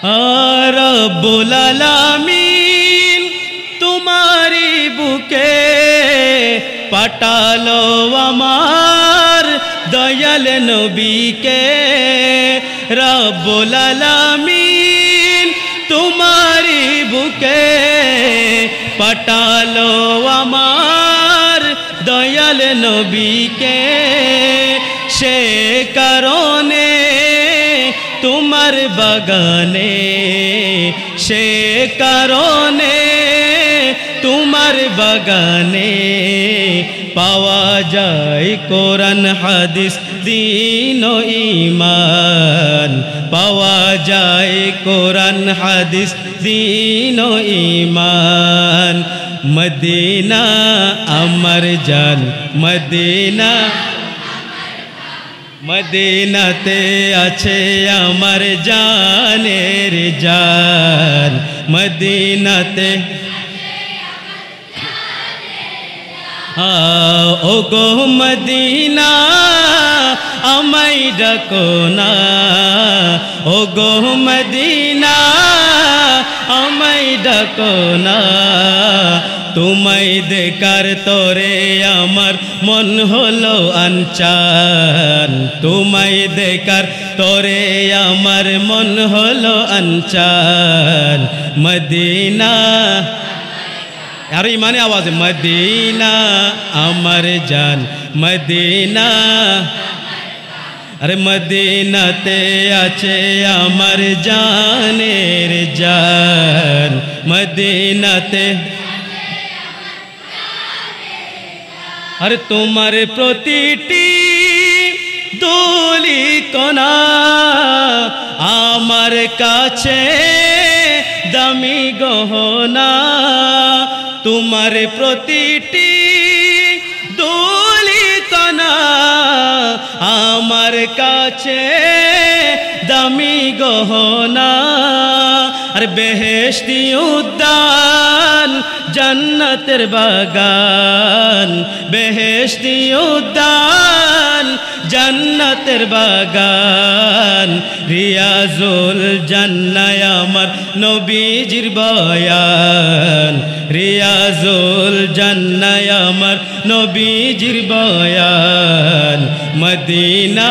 রব্বুল আলামিন তোমারি বুকে পাঠালো আমার দয়াল নবীকে। রব্বুল আলামিন তোমারি বুকে পাঠালো আমার দয়াল নবীকে। সে কারণে তোমার বাগানে, সে কারণে তোমার বাগানে পাওয়া যায় কোরআন হাদিস দ্বীন ও ঈমান। পাওয়া যায় কোরআন হাদিস দ্বীন ও ঈমান। মদিনা আমার জান মদিনা, মদিনাতে আছে আমার জানের জান। মদিনাতে ও গো মদিনা আমায় ডাকো না, ও গো মদিনা আমায় ডাকো না। তোমায় দেখার তরে আমার মন হলো আনচান, তোমায় দেখার তরে আমার মন হলো আনচান। মদিনা আর ইমানে আওয়াজ, মদিনা আমার জান মদিনা। আরে মদিনাতে আছে আমার জানের জান। মদিনাতে আর তোমার প্রতিটি দুলি কণা আমার কাছে দামি গহনা। তোমার প্রতিটি দুলি কণা আমার কাছে দামি গহনা। আর বেহেশতি উদ্যান জান্নাতের বাগান, বেহেশতি উদ্যান জান্নাতের বাগান। রিয়াজুল জান্নায় আমার নবীজির বয়ান, রিয়াজুল জান্নায় আমার নবীজির বয়ান। মদিনা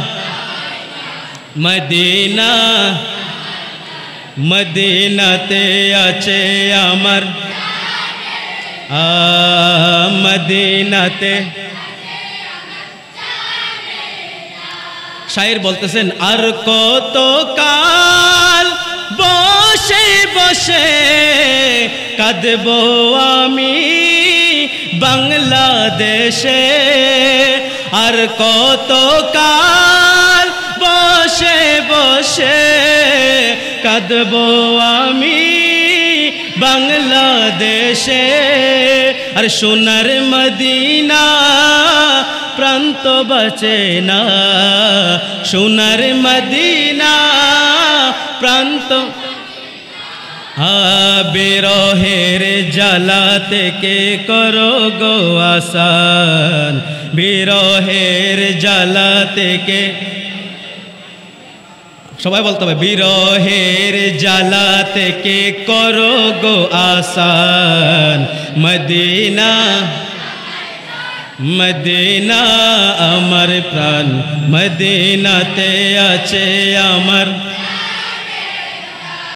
মদিনা মদিনাতে আছে আমার মদিনাতে। শায়ের বলতেছেন আর কত কাল বসে বসে কাঁদবো আমি বাংলাদেশে। আর কত কাল বসে বসে কাঁদবো আমি বাংলাদেশে। আর সোনার মদিনা প্রান্ত বাঁচে না, সোনার মদিনা প্রান্ত। বিরহের জ্বালা থেকে করো গো আসান, বিরহের জ্বালা থেকে। সবাই বলতে হবে বিরহের জ্বালা থেকে করো গো আসান। মদিনা মদিনা আমার প্রাণ, মদিনাতে আছে আমার